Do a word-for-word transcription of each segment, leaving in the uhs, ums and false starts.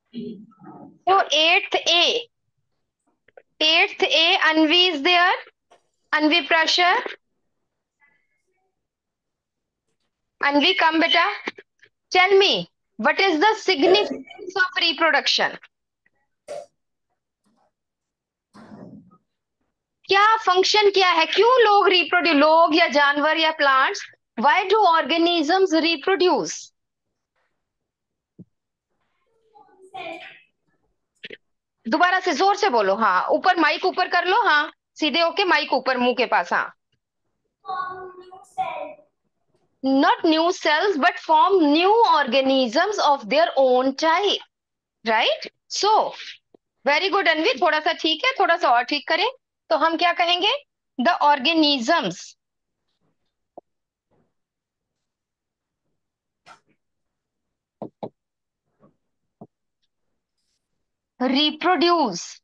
So eighth A, eighth A, Anvi is there. Anvi Prashar. Anvi, come beta. Tell me, what is the significance of reproduction? क्या function क्या है, क्यों लोग reproduce, लोग या जानवर या plants, why do organisms reproduce? दोबारा से जोर से बोलो, हाँ ऊपर माइक ऊपर कर लो, हाँ सीधे होके माइक ऊपर मुंह के पास, हाँ. Not new cells but form new organisms of their own type, right? So very good अनवी, थोड़ा सा ठीक है, थोड़ा सा और ठीक करें तो हम क्या कहेंगे? The organisms reproduce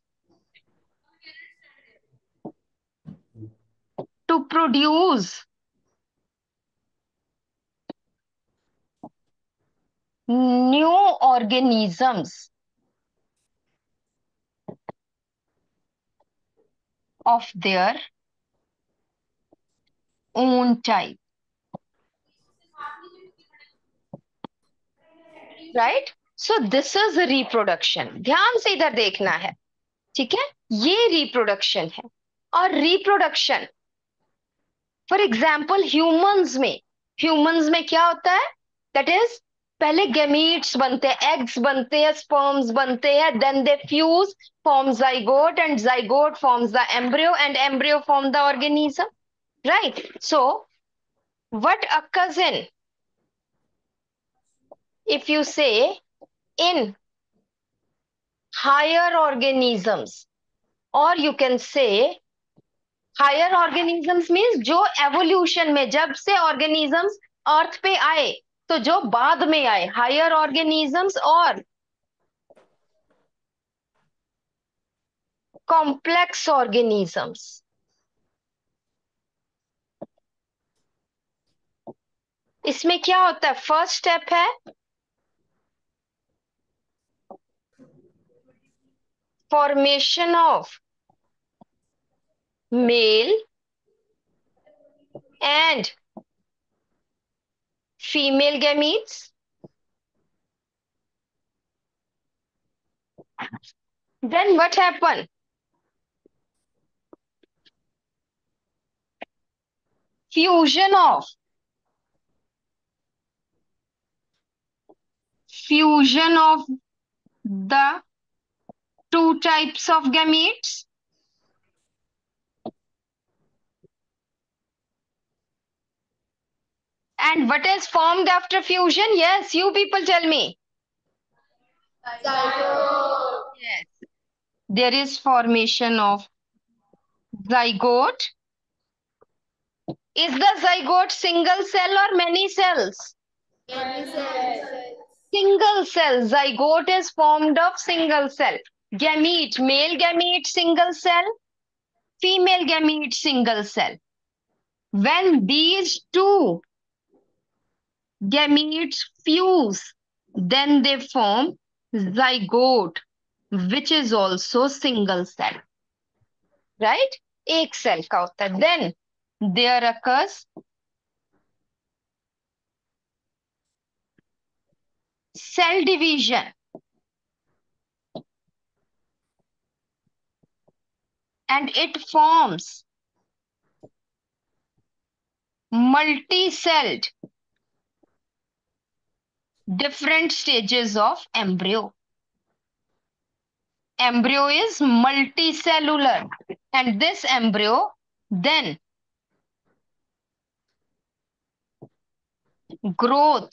to produce new organisms of their own type, right? So this is reproduction. ध्यान से इधर देखना है, ठीक है? ये रिप्रोडक्शन है. और रिप्रोडक्शन फॉर एग्जाम्पल ह्यूमंस में, ह्यूमंस में क्या होता है? दैट इज, पहले गैमीट्स बनते हैं, एग्स बनते हैं, स्पर्म्स बनते हैं, then they fuse, form zygote, and zygote forms the embryo, and embryo form the organism, right? So what occurs in, if you say in higher organisms, or you can say higher organisms means जो evolution में, जब से organisms अर्थ पे आए, तो जो बाद में आए हायर ऑर्गेनिजम्स, और कॉम्प्लेक्स ऑर्गेनिजम्स. इसमें क्या होता है? फर्स्ट स्टेप है formation of male and female gametes. Then what happen? Fusion of fusion of the two types of gametes. And what is formed after fusion? Yes, you people tell me. Zygote. Yes. There is formation of zygote. Is the zygote single cell or many cells? Many cells. Single cell. Zygote is formed of single cell. Gamete, male gamete, single cell. Female gamete, single cell. When these two gametes fuse, then they form zygote, which is also single cell, right? एक cell का होता है. Then there occurs cell division, and it forms multi-celled different stages of embryo. Embryo is multicellular, and this embryo then growth,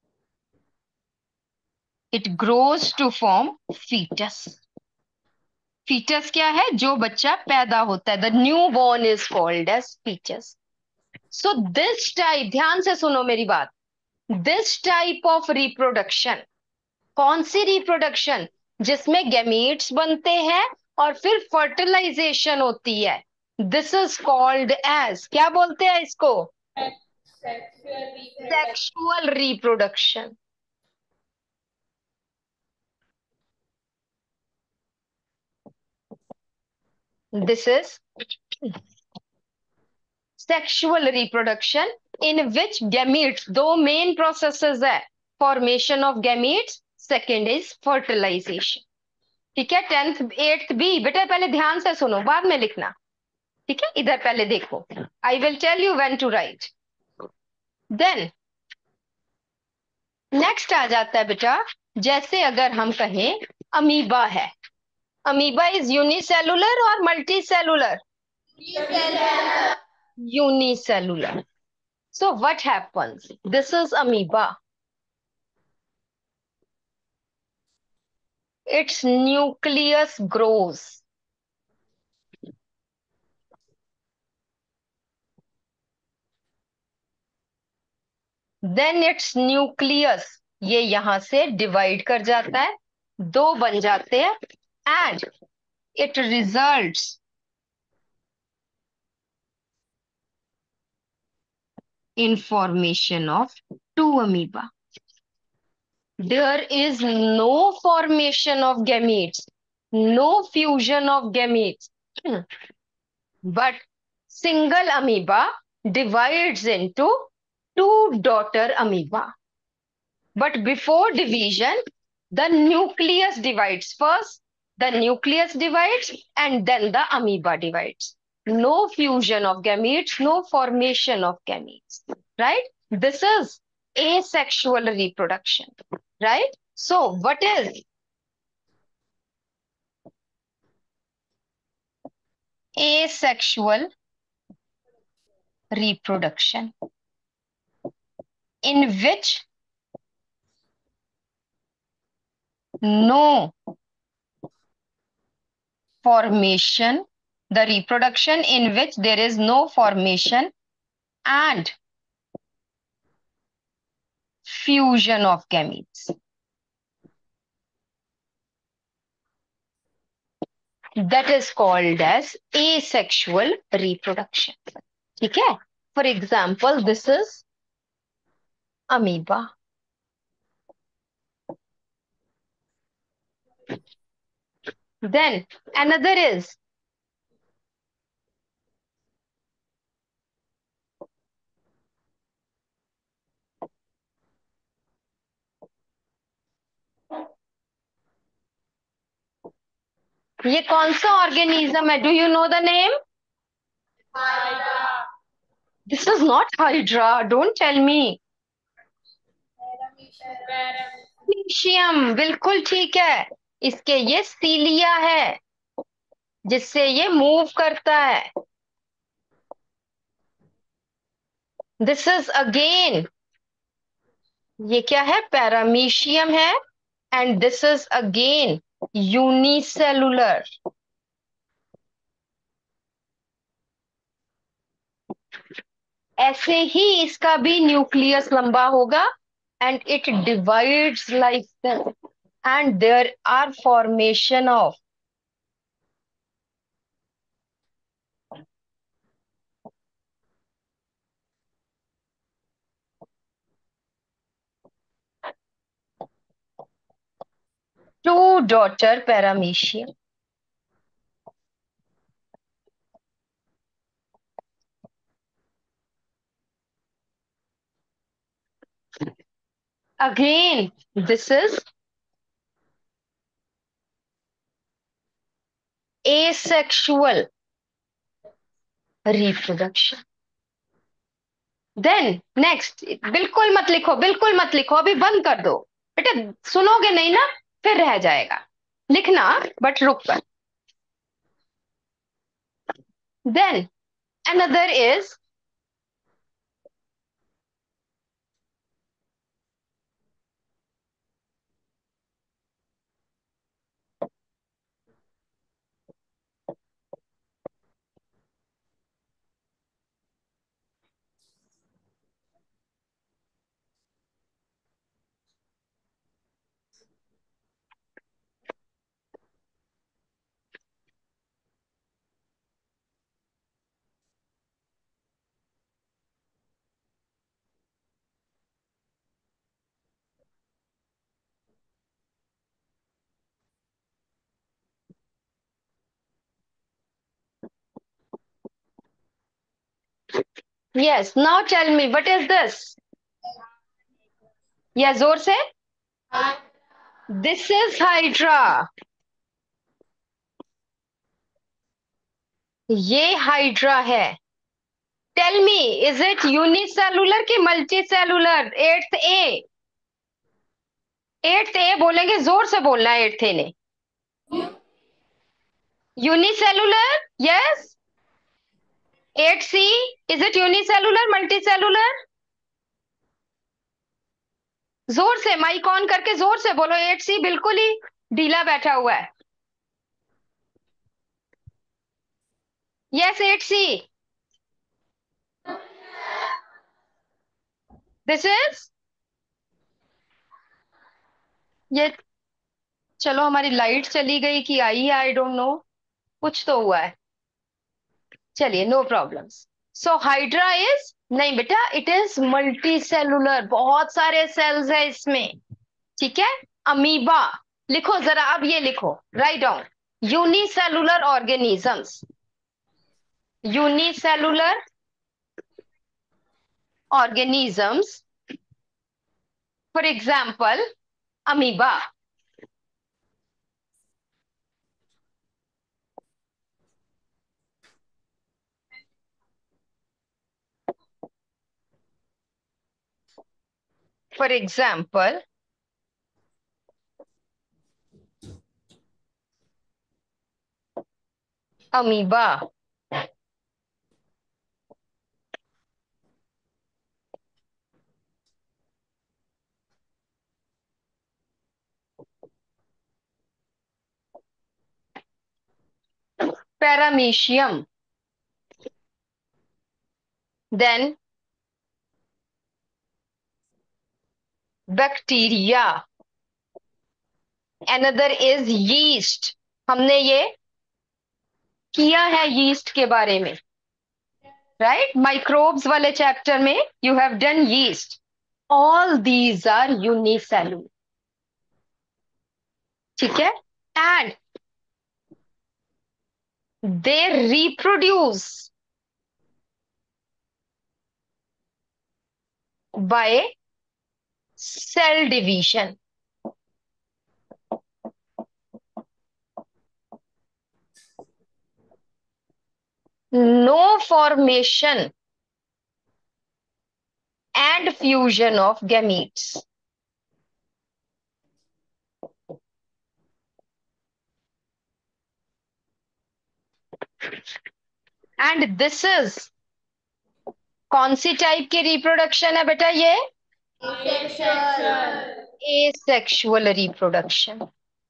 it grows to form fetus. Fetus क्या है? जो बच्चा पैदा होता है. The newborn is called as fetus. So this type, ध्यान से सुनो मेरी बात, दिस टाइप ऑफ रिप्रोडक्शन, कौन सी रिप्रोडक्शन? जिसमें गैमीट्स बनते हैं और फिर फर्टिलाइजेशन होती है. दिस इज कॉल्ड एज, क्या बोलते हैं इसको? Sexual reproduction. This is sexual reproduction in which gametes, दो मेन प्रोसेसेस है, formation of gametes, second is fertilisation. ठीक है, टेंथ एट्थ बी बेटा पहले ध्यान से सुनो, बाद में लिखना। ठीक है, इधर पहले देखो, I will tell you when to write. Then next आ जाता है बेटा, जैसे अगर हम कहें अमीबा है, अमीबा इज यूनिसेलुलर और multicellular? Unicellular. So what happens? This is amoeba. Its nucleus grows. Then its nucleus ये यहां से डिवाइड कर जाता है, दो बन जाते हैं, and it results in formation of two amoeba. There is no formation of gametes, no fusion of gametes, but single amoeba divides into two daughter amoeba. But before division, the nucleus divides first, the nucleus divides, and then the amoeba divides. No fusion of gametes, no formation of gametes, right? This is asexual reproduction, right? So, what is asexual reproduction? In which no formation, the reproduction in which there is no formation and fusion of gametes. That is called as asexual reproduction. ठीक है? For example, this is amoeba. Then another is ये कौन सा organism है? Do you know the name? This is not Hydra, don't tell me. Paramecium, बिल्कुल ठीक है। इसके ये सीलिया है जिससे ये मूव करता है। दिस इज अगेन, ये क्या है? पैरामीशियम है, and this is again unicellular. ऐसे ही इसका भी न्यूक्लियस लंबा होगा, and it divides like this, and there are formation of two daughter paramecium. Again this is asexual reproduction. Then next, बिल्कुल मत लिखो, बिल्कुल मत लिखो, अभी बंद कर दो बेटा, सुनोगे नहीं ना फिर रह जाएगा। लिखना बट रुक कर। Then another is Yes, now tell me, what is this? या जोर से. This is Hydra. ये हाइड्रा है. Tell me, is it unicellular की multicellular? Eighth A. Eighth A बोलेंगे, जोर से बोलना है एट्थ ए ने. Unicellular. Yes. Eight C. Is it unicellular multicellular? जोर से माइक ऑन करके जोर से बोलो. एट सी बिल्कुल ही ढीला बैठा हुआ है. Yes, eight C. This is. ये. चलो, हमारी लाइट चली गई कि आई है, आई डोंट नो. कुछ तो हुआ है. चलिए, no problems. So Hydra is. नहीं बेटा, इट इज मल्टी सेलुलर. बहुत सारे सेल्स है इसमें. ठीक है. अमीबा. लिखो जरा, अब ये लिखो, write down. Unicellular organisms. Unicellular organisms. For example, amoeba. For example, amoeba. Paramecium. Then bacteria. Another is yeast. हमने ये किया है यीस्ट के बारे में, राइट? माइक्रोब्स वाले चैप्टर में you have done yeast. All these are unicellular. ठीक है. And they reproduce by cell division. No formation and fusion of gametes. And this is. कौन सी टाइप की रिप्रोडक्शन है बेटा ये? Asexual reproduction.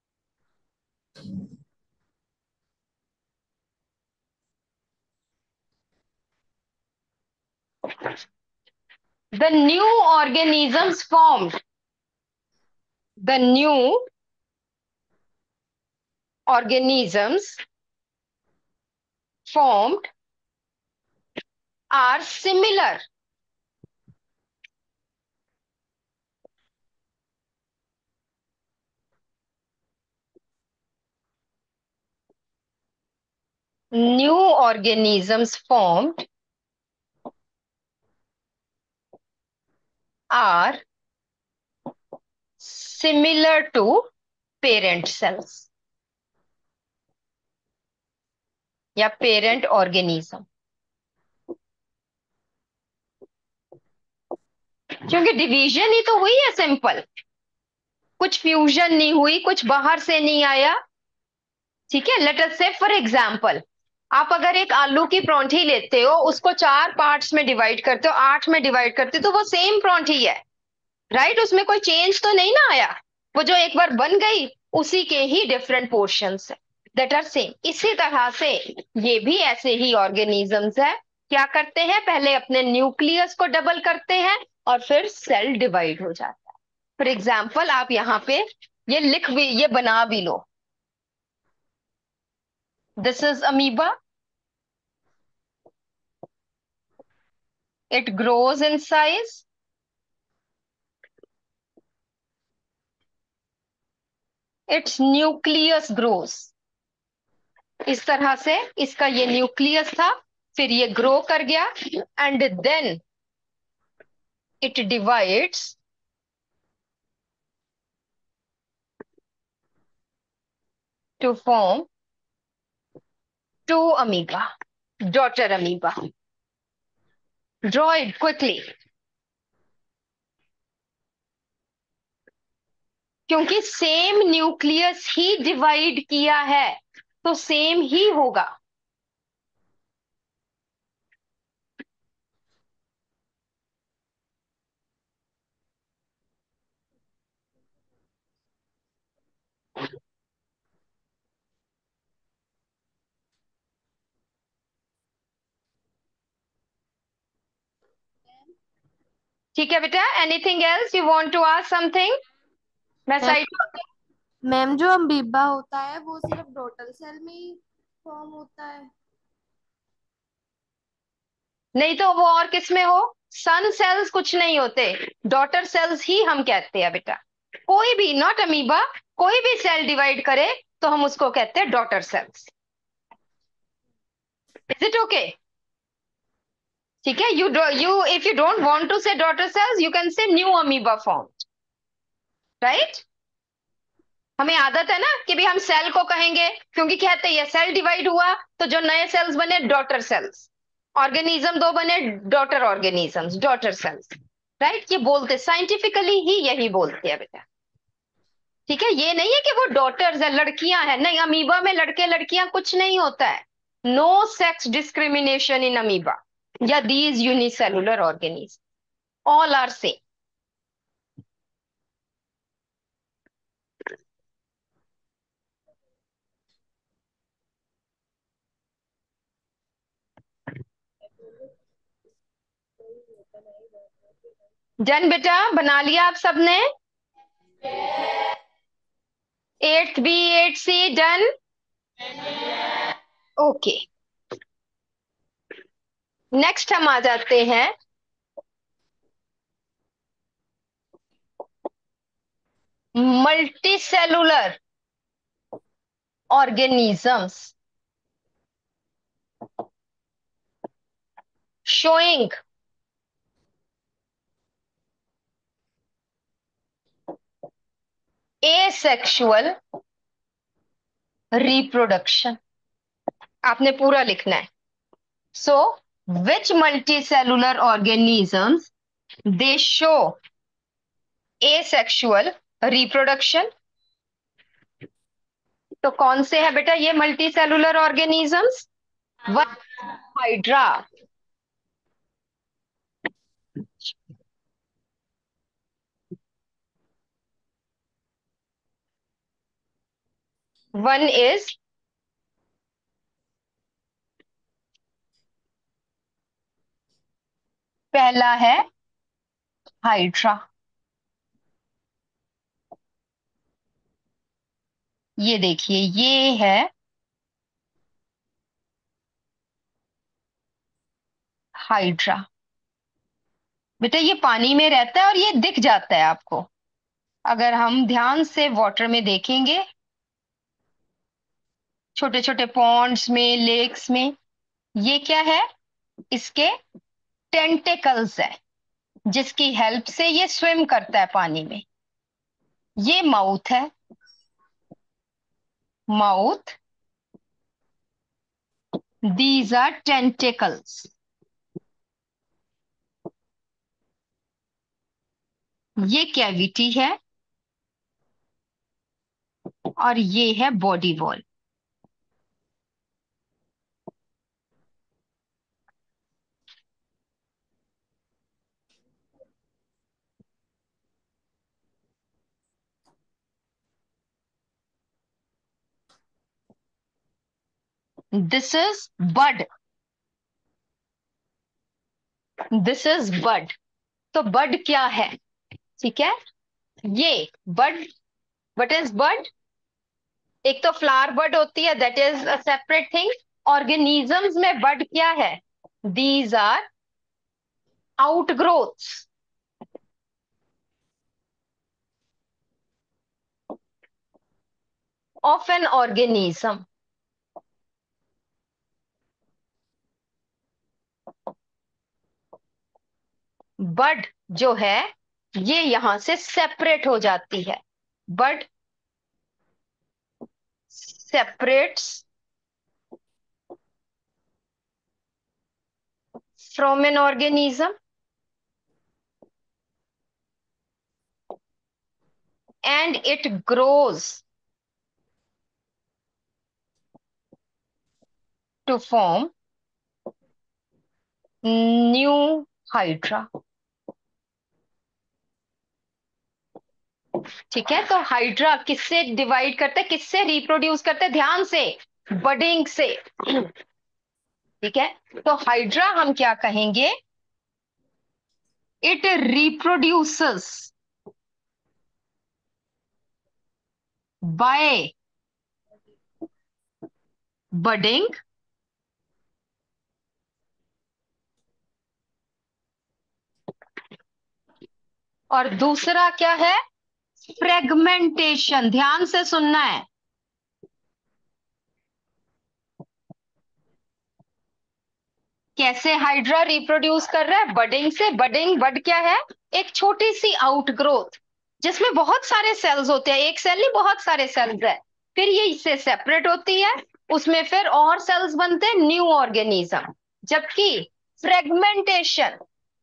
The new organisms formed. The new organisms formed are similar. New organisms formed are similar to parent cells या parent organism. क्योंकि division ही तो हुई है सिंपल. कुछ फ्यूजन नहीं हुई, कुछ बाहर से नहीं आया. ठीक है. लेट अस से फॉर एग्जांपल, आप अगर एक आलू की परांठी लेते हो, उसको चार पार्ट्स में डिवाइड करते हो, आठ में डिवाइड करते हो, तो वो सेम परांठी है, राइट? उसमें कोई चेंज तो नहीं ना आया. वो जो एक बार बन गई, उसी के ही डिफरेंट पोर्शंस है दैट आर सेम. इसी तरह से ये भी ऐसे ही ऑर्गेनिजम्स है. क्या करते हैं? पहले अपने न्यूक्लियस को डबल करते हैं और फिर सेल डिवाइड हो जाता है. फॉर एग्जाम्पल, आप यहाँ पे ये लिख भी, ये बना भी लो. This is amoeba. It grows in size. Its nucleus grows. इस तरह से इसका ये न्यूक्लियस था, फिर ये ग्रो कर गया and then it divides to form two amoeba, daughter amoeba. Draw it quickly. क्योंकि सेम न्यूक्लियस ही डिवाइड किया है तो सेम ही होगा. ठीक है बेटा, anything else you want to ask something? मैं मैम साइड. मैम जो अमीबा होता है वो सिर्फ डॉटर सेल में ही फॉर्म होता है? नहीं तो वो और किस में हो? सन सेल्स कुछ नहीं होते, डॉटर सेल्स ही हम कहते हैं बेटा. कोई भी, नॉट अमीबा, कोई भी सेल डिवाइड करे तो हम उसको कहते हैं daughter cells. Is it okay? ठीक है. You you if you don't want to say daughter cells you can say new amoeba form. Right. हमें आदत है ना कि भी हम सेल को कहेंगे क्योंकि कहते हैं सेल डिवाइड हुआ तो जो नए सेल्स बने डॉटर सेल्स, ऑर्गेनिज्म दो बने daughter organisms, daughter cells. Right. ये बोलते साइंटिफिकली ही यही बोलते हैं बेटा. ठीक है. ये नहीं है कि वो डॉटर्स है, लड़कियां हैं. नहीं, अमीबा में लड़के लड़कियां कुछ नहीं होता है. No sex discrimination in amoeba या these unicellular organism, all are same. Done बेटा, बना लिया आप सबने? Eighth B, eight C done. Okay. Next हम आ जाते हैं multicellular organisms showing asexual reproduction. आपने पूरा लिखना है. So which multicellular organisms they show asexual reproduction. तो कौन से है बेटा ये multicellular organisms? One, Hydra. One is पहला है हाइड्रा. ये देखिए ये है हाइड्रा. बेटा ये पानी में रहता है और ये दिख जाता है आपको. अगर हम ध्यान से वाटर में देखेंगे, छोटे छोटे पॉन्ड्स में, लेक्स में, ये क्या है? इसके टेंटिकल्स है जिसकी हेल्प से ये स्विम करता है पानी में. ये माउथ है, माउथ. These are tentacles. ये कैविटी है और ये है body wall. This is bud. This is bud. तो बड क्या है? ठीक है. ये बड. व्हाट इज बड? एक तो फ्लावर बड होती है, that is a separate thing. Organisms में बड क्या है? These are outgrowths of an organism. Bud जो है ये यहां से सेपरेट हो जाती है, bud separates from an organism and it grows to form new hydra। ठीक है, तो हाइड्रा किससे डिवाइड करते हैं, किससे रिप्रोड्यूस करते हैं, ध्यान से, बडिंग से। ठीक है, तो हाइड्रा हम क्या कहेंगे, इट रिप्रोड्यूसेस बाय बडिंग और दूसरा क्या है, फ्रेगमेंटेशन। ध्यान से सुनना है, कैसे हाइड्रा रिप्रोड्यूस कर रहा है, बडिंग से। बडिंग, बड क्या है, एक छोटी सी आउटग्रोथ जिसमें बहुत सारे सेल्स होते हैं, एक सेल नहीं बहुत सारे सेल्स है, फिर ये इससे सेपरेट होती है, उसमें फिर और सेल्स बनते हैं, न्यू ऑर्गेनिज्म। जबकि फ्रेगमेंटेशन,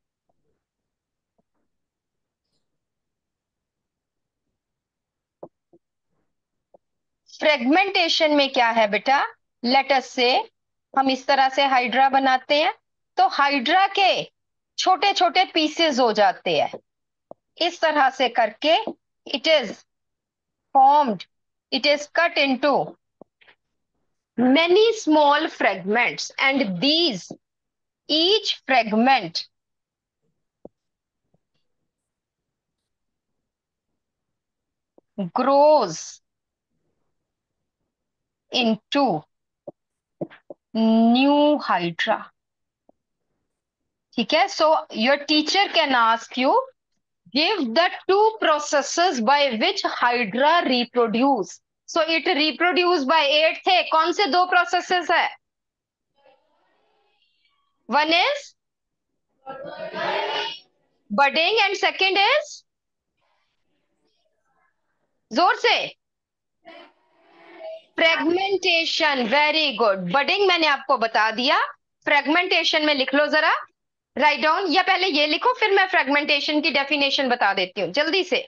फ्रेगमेंटेशन में क्या है बेटा, लेटस से हम इस तरह से हाइड्रा बनाते हैं, तो हाइड्रा के छोटे छोटे पीसेस हो जाते हैं, इस तरह से करके it is formed, it is cut into many small fragments and these each fragment grows into new hydra। ठीक है, so your teacher can ask you, give the two processes by which hydra reproduce। so it reproduce by eight थे, कौन से दो processes है, one is budding and second is, जोर से, fragmentation. Very good, budding मैंने आपको बता दिया, फ्रेगमेंटेशन में लिख लो जरा, राइट डाउन, या पहले ये लिखो फिर मैं फ्रेगमेंटेशन की डेफिनेशन बता देती हूँ जल्दी से।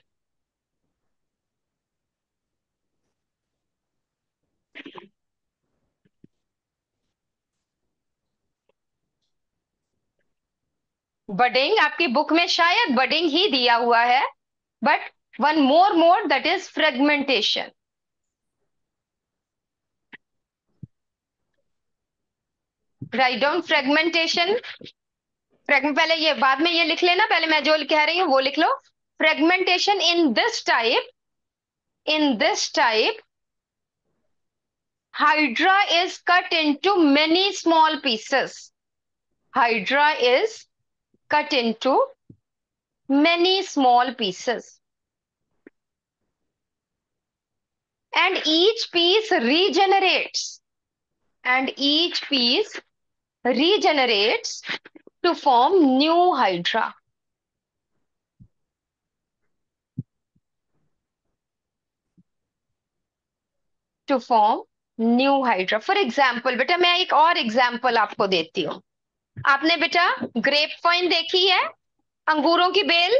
बडिंग आपकी बुक में शायद बडिंग ही दिया हुआ है, but one more more that is fragmentation. Write down fragmentation, fragment पहले ये बाद में ये लिख लेना, पहले मैं जो कह रही हूँ वो लिख लो। Fragmentation in this type, in this type hydra is cut into many small pieces, hydra is cut into many small pieces and each piece regenerates and each piece regenerates to form new hydra। to form new hydra। for example बेटा मैं एक और example आपको देती हूँ, आपने बेटा grep wine देखी है, अंगूरों की बेल,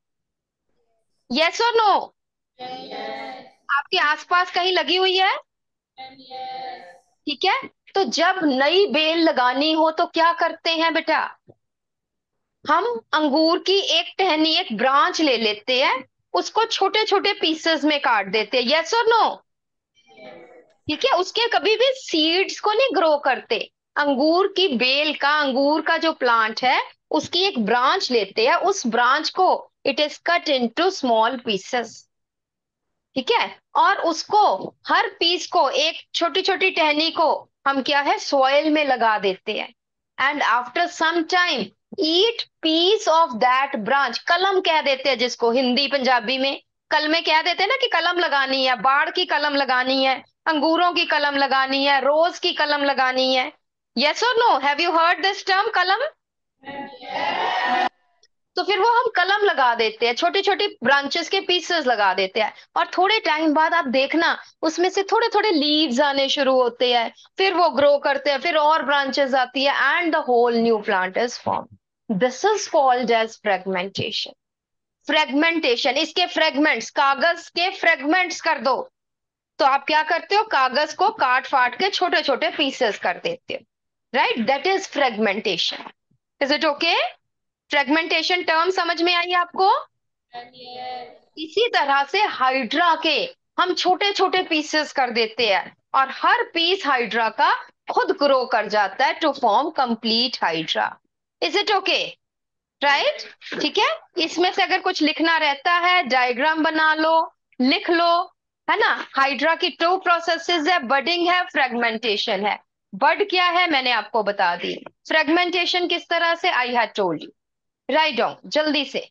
यस और नो, आपके आसपास कहीं लगी हुई है, ठीक है, तो जब नई बेल लगानी हो तो क्या करते हैं बेटा, हम अंगूर की एक टहनी, एक ब्रांच ले लेते हैं, उसको छोटे छोटे पीसेस में काट देते हैं, यस और नो, ठीक है, उसके कभी भी सीड्स को नहीं ग्रो करते, अंगूर की बेल का, अंगूर का जो प्लांट है उसकी एक ब्रांच लेते हैं, उस ब्रांच को it is cut into small pieces, ठीक है, और उसको हर पीस को, एक छोटी छोटी टहनी को हम क्या है सॉइल में लगा देते हैं, and after some time each piece of that branch, कलम कह देते हैं जिसको हिंदी पंजाबी में, कल में कह देते हैं ना कि कलम लगानी है, बाढ़ की कलम लगानी है, अंगूरों की कलम लगानी है, रोज की कलम लगानी है, यस और no, have you heard this term कलम। तो फिर वो हम कलम लगा देते हैं, छोटी छोटी ब्रांचेस के पीसेस लगा देते हैं, और थोड़े टाइम बाद आप देखना उसमें से थोड़े थोड़े लीव्स आने शुरू होते हैं, फिर वो ग्रो करते हैं, फिर और ब्रांचेस आती है, and the whole new plant is form. This is called as fragmentation. Fragmentation, इसके फ्रेगमेंट्स, कागज के फ्रेगमेंट्स कर दो, तो आप क्या करते हो, कागज को काट फाट के छोटे छोटे पीसेस कर देते हो, right? That is fragmentation. Is it okay? Fragmentation term समझ में आई आपको? इसी तरह से हाइड्रा के हम छोटे छोटे पीसेस कर देते हैं, और हर पीस हाइड्रा का खुद ग्रो कर जाता है to form complete Hydra. Is it okay? Right? ठीक है। इसमें से अगर कुछ लिखना रहता है, डायग्राम बना लो, लिख लो, है ना? हाइड्रा की टू प्रोसेसेस है, बडिंग है, फ्रेगमेंटेशन है। बड क्या है मैंने आपको बता दी, फ्रेगमेंटेशन किस तरह से, I had told you. Write down जल्दी से।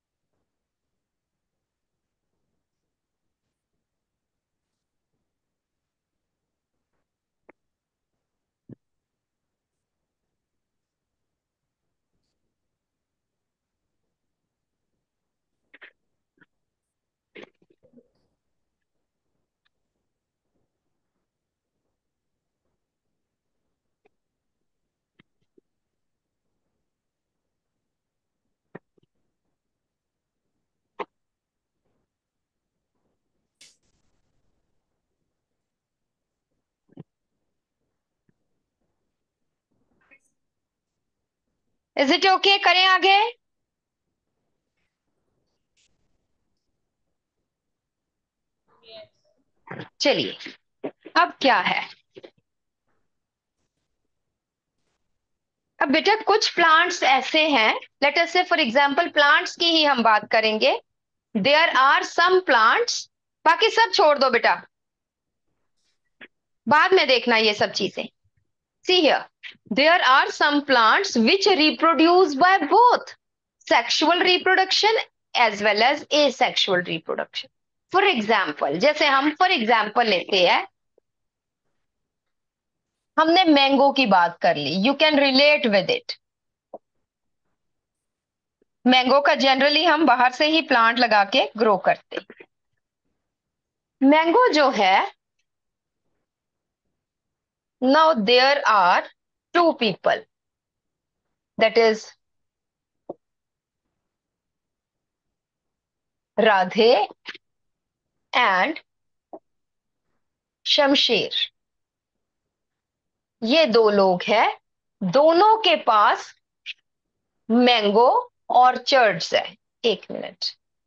Is it okay? करें आगे? चलिए, अब क्या है, अब बेटा कुछ प्लांट्स ऐसे हैं, लेट अस से फॉर एग्जांपल प्लांट्स की ही हम बात करेंगे। देयर आर सम प्लांट्स, बाकी सब छोड़ दो बेटा, बाद में देखना ये सब चीजें। See here, there are some plants which reproduce by both sexual reproduction as well as asexual reproduction. For example, जैसे हम फॉर एग्जाम्पल लेते हैं, हमने मैंगो की बात कर ली, you can relate with it. Mango का जनरली हम बाहर से ही प्लांट लगा के ग्रो करते। मैंगो जो है, now there are two people, that is Radhe and Shamsher. ये दो लोग हैं, दोनों के पास मैंगो ऑर्चर्ड्स है। एक मिनट,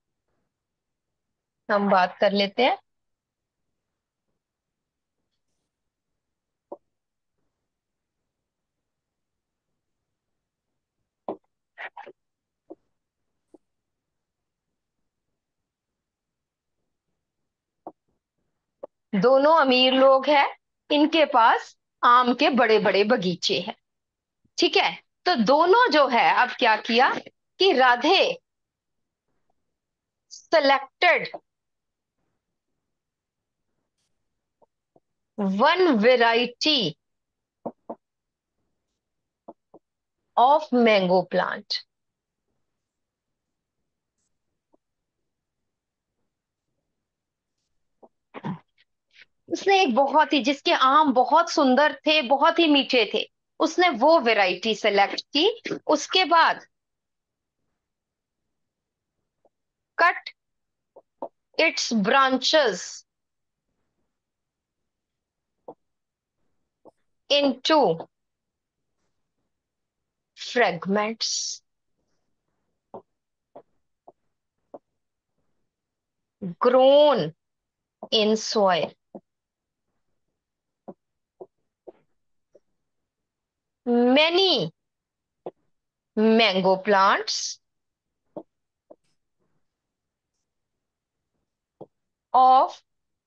हम बात कर लेते हैं। दोनों अमीर लोग हैं, इनके पास आम के बड़े बड़े बगीचे हैं, ठीक है? तो दोनों जो है, अब क्या किया कि Radhe selected one variety of mango plant. उसने एक बहुत ही, जिसके आम बहुत सुंदर थे, बहुत ही मीठे थे, उसने वो वैरायटी सेलेक्ट की। उसके बाद cut its branches into fragments grown in soil. Many mango plants of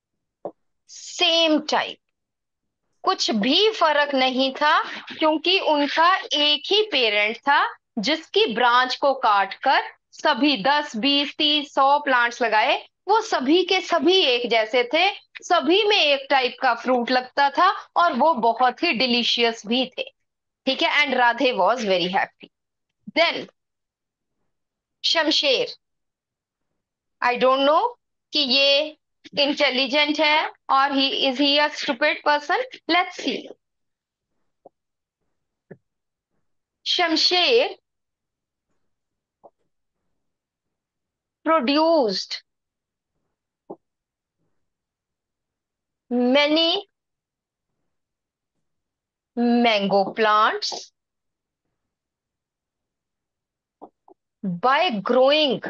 same type, कुछ भी फर्क नहीं था, क्योंकि उनका एक ही पेरेंट था, जिसकी ब्रांच को काट कर सभी दस बीस तीस सौ प्लांट्स लगाए, वो सभी के सभी एक जैसे थे, सभी में एक टाइप का फ्रूट लगता था, और वो बहुत ही डिलीशियस भी थे, ठीक है? And Radhe was very happy. Then Shamsher, I don't know कि ये इंटेलिजेंट है और he is he a stupid person, let's see. Shamsher produced many mango plants by growing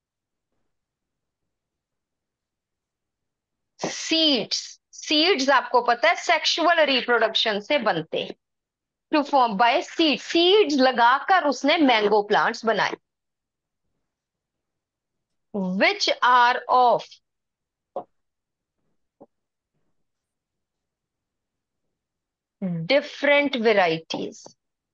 seeds. Seeds आपको पता है सेक्सुअल रिप्रोडक्शन से बनते हैं, to form by seed, seeds लगाकर उसने मैंगो प्लांट्स बनाए, which are of different varieties.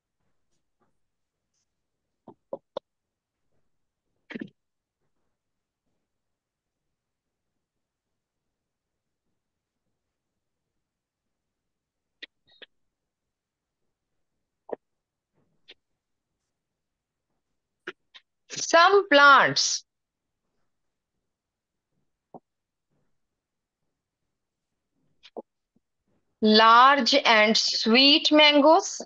Some plants large and sweet mangoes,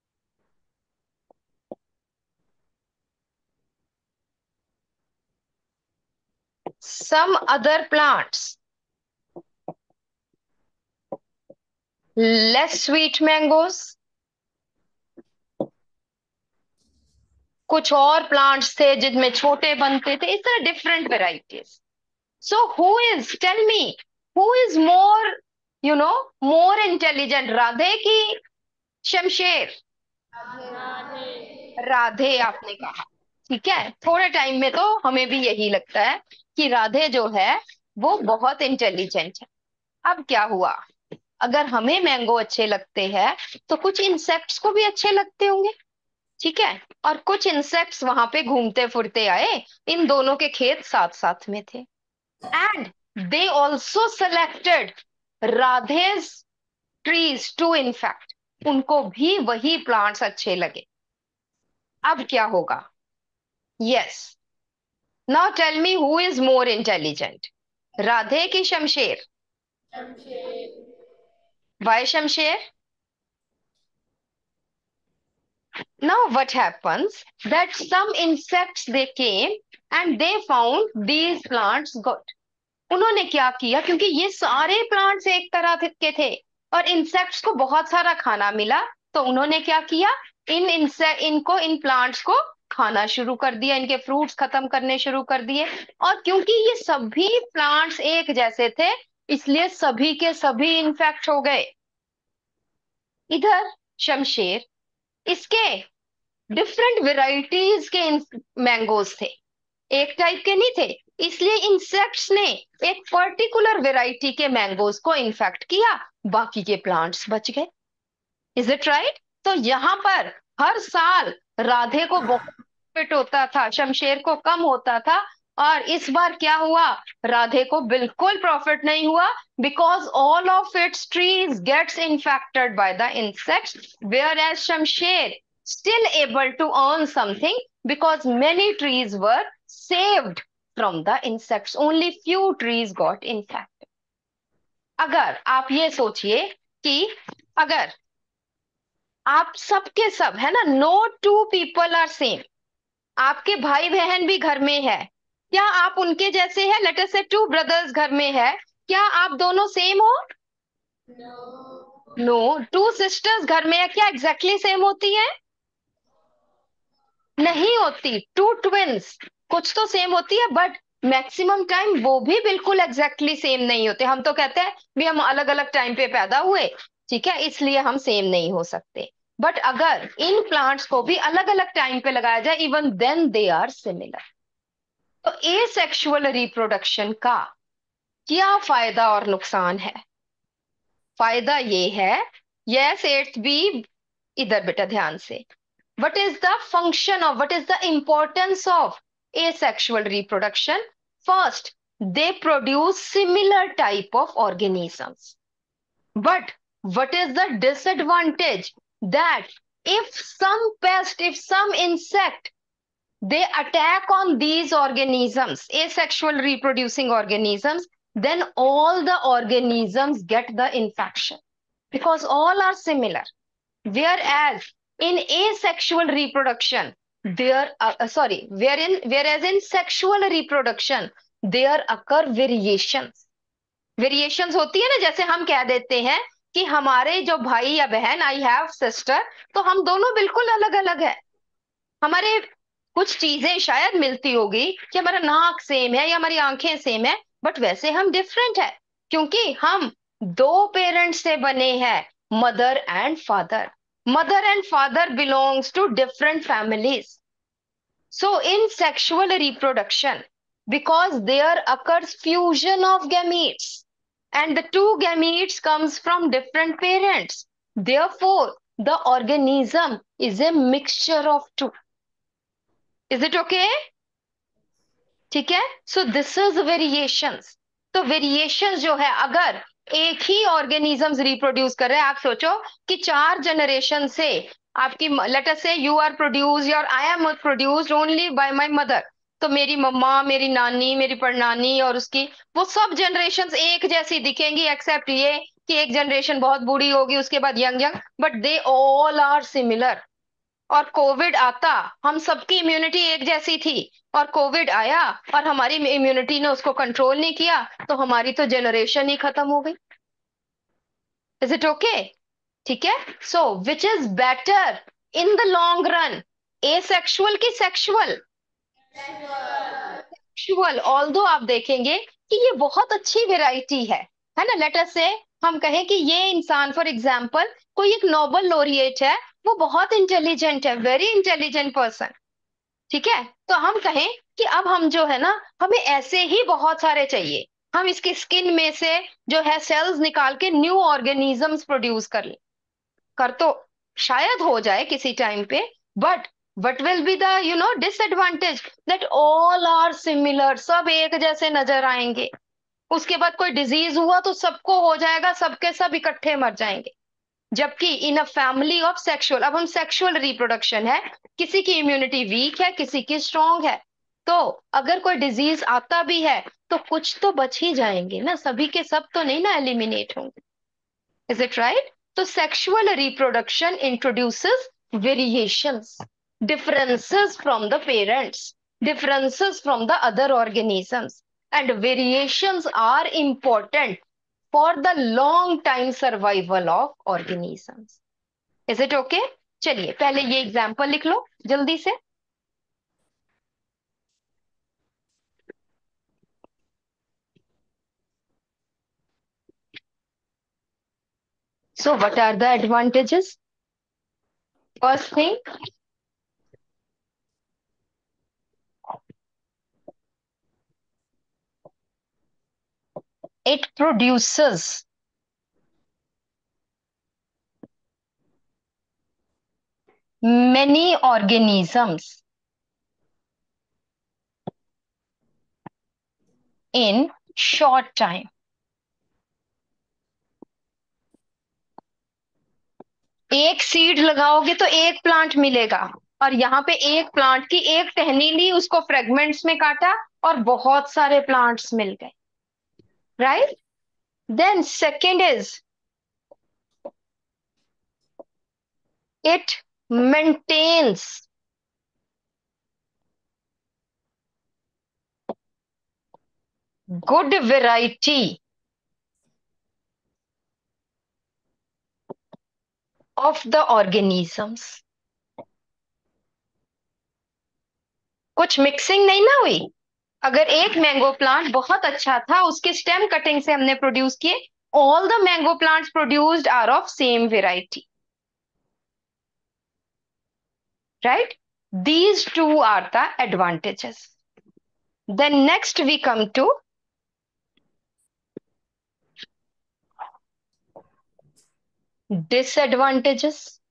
some other plants less sweet mangoes, कुछ और प्लांट्स थे जिनमें छोटे बनते थे, इस तरह different varieties. So who is, tell me, who is more you know more intelligent, Radhe की शमशेर? राधे आपने कहा, ठीक है. थोड़े टाइम में तो हमें भी यही लगता है कि राधे जो है वो बहुत इंटेलिजेंट है. अब क्या हुआ, अगर हमें मैंगो अच्छे लगते हैं तो कुछ इंसेक्ट्स को भी अच्छे लगते होंगे, ठीक है. और कुछ इंसेक्ट्स वहां पे घूमते फिरते आए, इन दोनों के खेत साथ साथ में थे, and they also selected Radhe's trees too, in fact उनको भी वही प्लांट्स अच्छे लगे. अब क्या होगा? Yes, now tell me who is more intelligent, Radhe की Shamsher? Why Shamsher? Now what happens that some insects they came and they found these plants good. उन्होंने क्या किया, क्योंकि ये सारे प्लांट्स एक तरह के थे और इंसेक्ट्स को बहुत सारा खाना मिला, तो उन्होंने क्या किया, इन इंसेक्ट इनको इन प्लांट्स को खाना शुरू कर दिया, इनके फ्रूट्स खत्म करने शुरू कर दिए. और क्योंकि ये सभी प्लांट्स एक जैसे थे, इसलिए सभी के सभी इन्फेक्ट हो गए. इधर शमशेर, इसके डिफरेंट वेराइटीज के मैंगोज थे, एक टाइप के नहीं थे, इसलिए इंसेक्ट्स ने एक पर्टिकुलर वेराइटी के मैंगोज को इन्फेक्ट किया, बाकी के प्लांट्स बच गए. Is it right? तो यहाँ पर हर साल राधे को बहुत प्रॉफिट होता था, शमशेर को कम होता था, और इस बार क्या हुआ, राधे को बिल्कुल प्रॉफिट नहीं हुआ, because all of its trees gets infected by the insects, whereas Shamsher still able to earn something because many trees were saved from the insects. Only few trees got infected. अगर आप ये सोचिए कि अगर आप सबके सब है ना, no two people are same, आपके भाई बहन भी घर में है, क्या आप उनके जैसे हैं? लेट अस से टू ब्रदर्स घर में है, क्या आप दोनों सेम हो? नो. टू सिस्टर्स घर में है, क्या एग्जैक्टली exactly सेम होती है? नहीं होती. टू ट्विंस कुछ तो सेम होती है, बट मैक्सिमम टाइम वो भी बिल्कुल एग्जैक्टली exactly सेम नहीं होते. हम तो कहते हैं भी हम अलग अलग टाइम पे पैदा हुए, ठीक है, इसलिए हम सेम नहीं हो सकते. बट अगर इन प्लांट्स को भी अलग अलग टाइम पे लगाया जाए, even then they are similar. तो ए सेक्सुअल रिप्रोडक्शन का क्या फायदा और नुकसान है? फायदा ये है, यस एट्थ बी, इधर बेटा ध्यान से, what is the function of, what is the importance of asexual reproduction? First, they produce similar type of organisms. But what is the disadvantage? That if some pest, if some insect they attack on these organisms, asexual reproducing organisms, then all the organisms get the infection because all are similar. Whereas in asexual reproduction, there uh, uh, sorry, wherein whereas in sexual reproduction there occur variations. Variations होती है ना, जैसे हम कह देते हैं कि हमारे जो भाई या बहन, आई हैव सिस्टर, तो हम दोनों बिल्कुल अलग अलग है। हमारे कुछ चीजें शायद मिलती होगी कि हमारा नाक सेम है या हमारी आंखें सेम है, बट वैसे हम डिफरेंट है क्योंकि हम दो पेरेंट्स से बने हैं, mother and father. Mother and father belongs to different families. So in sexual reproduction, because there occurs fusion of gametes and the two gametes comes from different parents, therefore the organism is a mixture of two. Is it okay? ठीक है। So this is variations. तो variations जो है, अगर एक ही organisms reproduce कर रहे हैं, आप सोचो कि चार जनरेशन से आपकी, लेट अस से यू आर प्रोड्यूस और I am produced only by my mother, तो मेरी मम्मा, मेरी नानी, मेरी परनानी और उसकी वो सब जनरेशन्स एक जैसी दिखेंगी, एक्सेप्ट ये कि एक जनरेशन बहुत बूढ़ी होगी, उसके बाद young young, but they all are similar. और कोविड आता, हम सबकी इम्यूनिटी एक जैसी थी, और कोविड आया और हमारी इम्यूनिटी ने उसको कंट्रोल नहीं किया, तो हमारी तो जनरेशन ही खत्म हो गई। Is it okay? ठीक है। So which is better in the long run, asexual की सेक्सुअल? सेक्सुअल। ऑल्दो आप देखेंगे कि ये बहुत अच्छी वेराइटी है है ना। लेट अस से हम कहें कि ये इंसान, फॉर एग्जाम्पल कोई एक नोबल लोरिएट है, वो बहुत इंटेलिजेंट है, वेरी इंटेलिजेंट पर्सन, ठीक है। तो हम कहें कि अब हम जो है ना, हमें ऐसे ही बहुत सारे चाहिए, हम इसकी स्किन में से जो है सेल्स निकाल के न्यू ऑर्गेनिजम्स प्रोड्यूस कर ले, कर तो शायद हो जाए किसी टाइम पे, but what will be the you know disadvantage, that all are similar, सब एक जैसे नजर आएंगे। उसके बाद कोई डिजीज हुआ तो सबको हो जाएगा, सबके सब इकट्ठे मर जाएंगे। जबकि in a family of sexual, अब हम सेक्सुअल रिप्रोडक्शन है, किसी की इम्यूनिटी वीक है, किसी की स्ट्रांग है, तो अगर कोई डिजीज आता भी है तो कुछ तो बच ही जाएंगे ना, सभी के सब तो नहीं ना एलिमिनेट होंगे। Is it right? तो sexual reproduction introduces variations, differences from the parents, differences from the other organisms, and variations are important for the long time survival of organisms. Is it okay? चलिए पहले ये example लिख लो जल्दी से। So what are the advantages? First thing, it produces many organisms in short time. एक seed लगाओगे तो एक प्लांट मिलेगा, और यहाँ पे एक प्लांट की एक टहनी ली, उसको फ्रेगमेंट्स में काटा और बहुत सारे प्लांट्स मिल गए, right? Then second is it maintains good variety of the organisms. कुछ मिक्सिंग नहीं ना हुई। अगर एक मैंगो प्लांट बहुत अच्छा था, उसके स्टेम कटिंग से हमने प्रोड्यूस किए, all the mango plants produced are of same variety, right? These two are the advantages. Then next we come to disadvantages.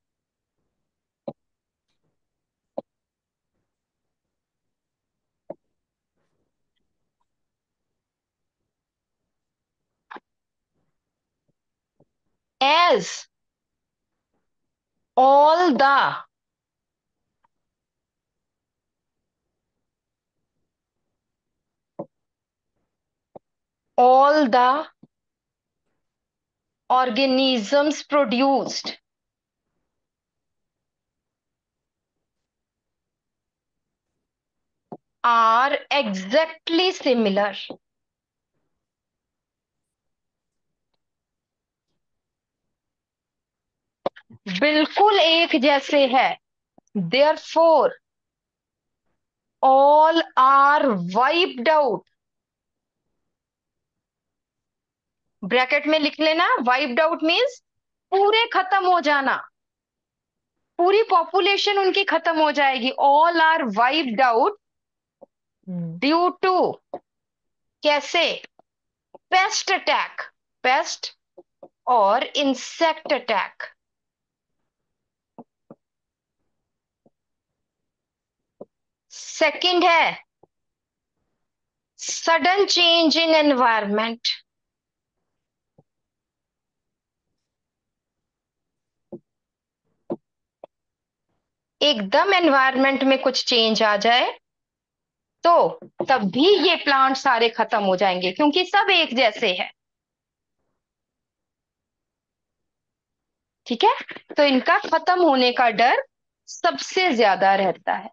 As all the all the organisms produced are exactly similar. बिल्कुल एक जैसे है. Therefore, all are wiped out. Bracket में लिख लेना. Wiped out means पूरे खत्म हो जाना, पूरी पॉपुलेशन उनकी खत्म हो जाएगी. All are wiped out due to, कैसे? पेस्ट अटैक, पेस्ट और इंसेक्ट अटैक. सेकंड है सडन चेंज इन एनवायरमेंट. एकदम एनवायरमेंट में कुछ चेंज आ जाए तो तब भी ये प्लांट सारे खत्म हो जाएंगे, क्योंकि सब एक जैसे हैं. ठीक है, तो इनका खत्म होने का डर सबसे ज्यादा रहता है.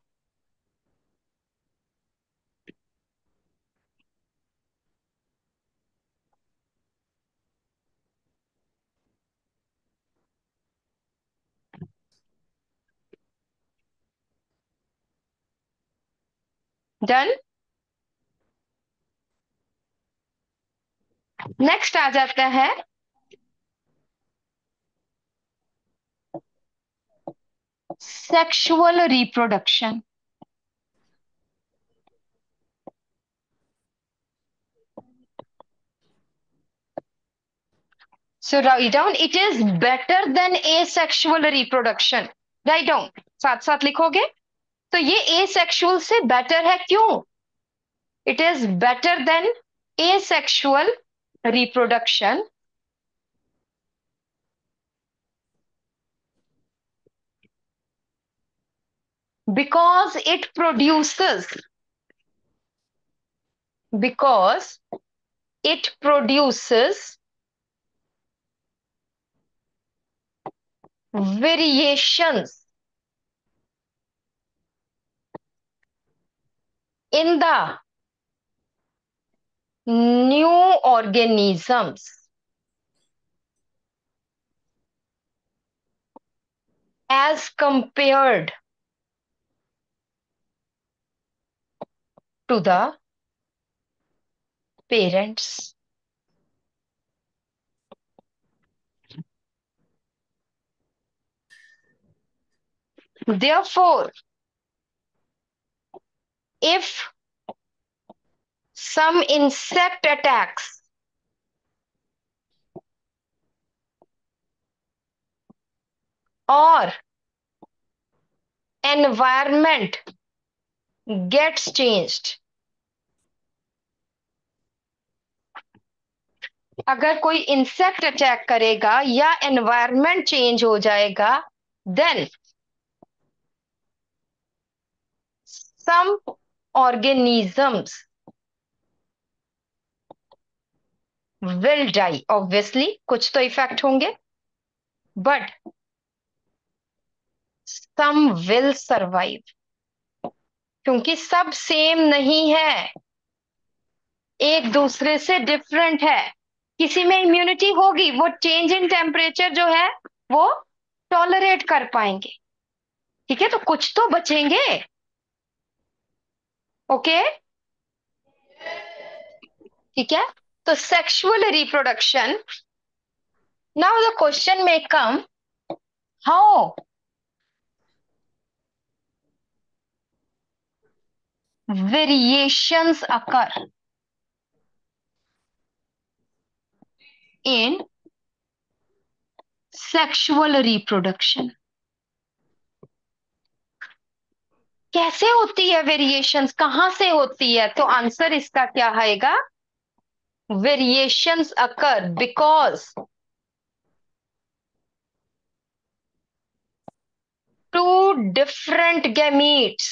डन. नेक्स्ट आ जाता है sexual reproduction. So write down, it is better than asexual reproduction. Write down, साथ साथ लिखोगे. तो ये asexual से better है, क्यों? It is better than asexual reproduction because it produces, because it produces variations in the new organisms as compared to the parents. Therefore, if some insect attacks or environment gets changed, अगर कोई insect attack करेगा या environment change हो जाएगा, then some organisms will die. Obviously कुछ तो effect होंगे, but some will survive, क्योंकि सब सेम नहीं है, एक दूसरे से डिफरेंट है. किसी में इम्यूनिटी होगी, वो चेंज इन टेम्परेचर जो है वो टॉलरेट कर पाएंगे. ठीक है, तो कुछ तो बचेंगे. ओके, ठीक है. तो sexual reproduction. Now the question may come, how variations occur in sexual reproduction. कैसे होती है वेरिएशंस, कहां से होती है? तो आंसर इसका क्या आएगा? Variations occur because two different gametes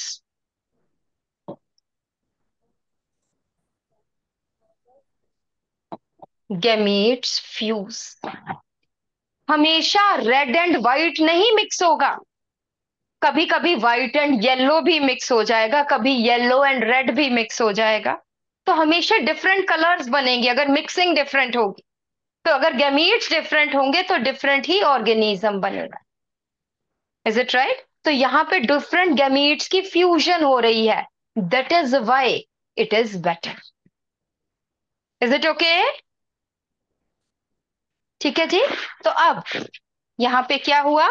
gametes fuse. हमेशा रेड एंड व्हाइट नहीं मिक्स होगा, कभी कभी व्हाइट एंड येलो भी मिक्स हो जाएगा, कभी येलो एंड रेड भी मिक्स हो जाएगा। तो हमेशा डिफरेंट कलर्स बनेंगे अगर मिक्सिंग डिफरेंट होगी। तो अगर गैमीट्स डिफरेंट होंगे तो डिफरेंट ही ऑर्गेनिज्म बनेगा। Is it right? तो यहाँ पे डिफरेंट गैमीट्स की फ्यूजन हो रही है, that is why it is better. Is it okay? ठीक है जी। तो अब यहाँ पे क्या हुआ?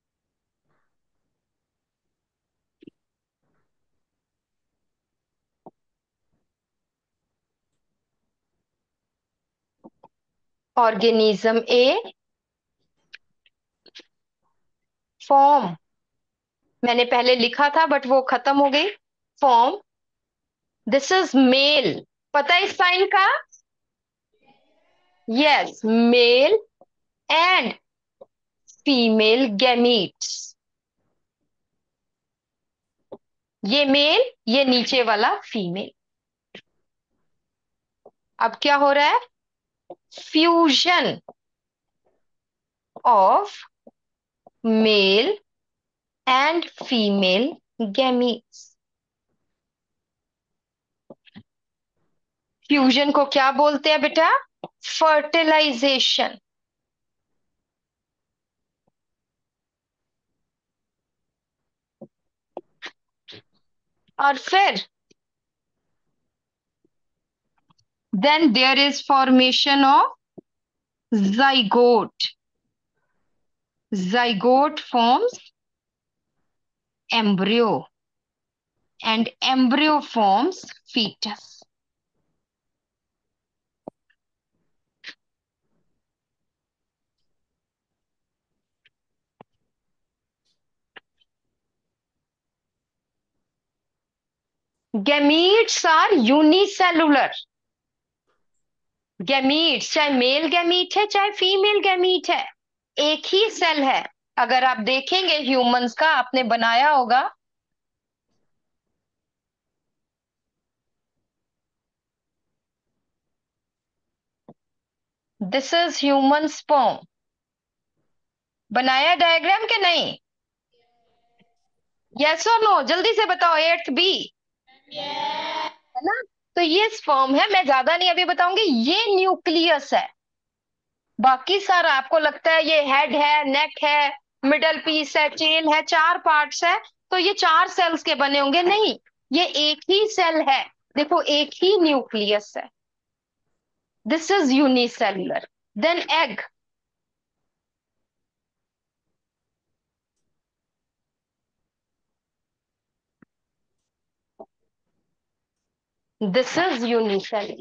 ऑर्गेनिज्म ए फॉर्म, मैंने पहले लिखा था बट वो खत्म हो गई। फॉर्म, दिस इज मेल, पता है इस साइन का? Yes, male and female gametes. ये मेल, ये नीचे वाला फीमेल। अब क्या हो रहा है? Fusion of male and female gametes. Fusion को क्या बोलते हैं बेटा? फर्टिलाइजेशन। और फिर then there is formation of zygote. Zygote forms embryo and embryo forms fetus. Gametes are unicellular. Gametes चाहे मेल गैमीट है चाहे फीमेल गैमीट है, एक ही सेल है। अगर आप देखेंगे ह्यूमंस का, आपने बनाया होगा, दिस इज ह्यूमन स्पर्म। बनाया डायग्राम के नहीं? यस और नो, जल्दी से बताओ। एट्थ बी है ना? तो ये स्पर्म है, मैं ज्यादा नहीं अभी बताऊंगी। ये न्यूक्लियस है, बाकी सारा आपको लगता है ये हेड है, नेक है, मिडल पीस है, टेल है, चार पार्ट्स है, तो ये चार सेल्स के बने होंगे। नहीं, ये एक ही सेल है। देखो, एक ही न्यूक्लियस है। This is unicellular. Then egg, this is unicellular.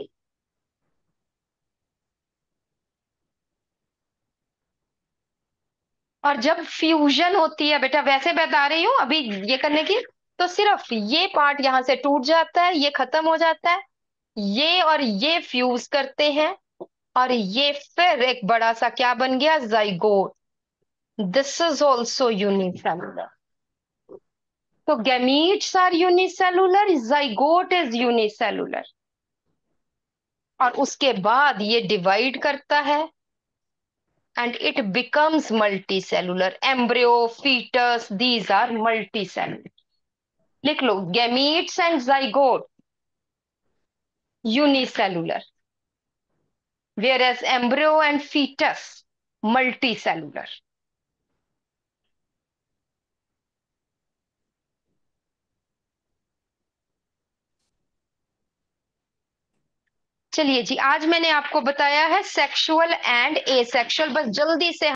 और जब फ्यूजन होती है बेटा, वैसे बता रही हूं अभी ये करने की, तो सिर्फ ये पार्ट यहां से टूट जाता है, ये खत्म हो जाता है, ये और ये फ्यूज करते हैं, और ये फिर एक बड़ा सा क्या बन गया? Zygote. This is also unicellular. तो gametes are unicellular, zygote is unicellular, और उसके बाद ये डिवाइड करता है and it becomes multicellular. Embryo, fetus, these are multicellular. लिख लो, gametes and zygote unicellular, whereas embryo and fetus multicellular. चलिए जी, आज मैंने आपको बताया है सेक्सुअल एंड एसेक्सुअल। बस जल्दी से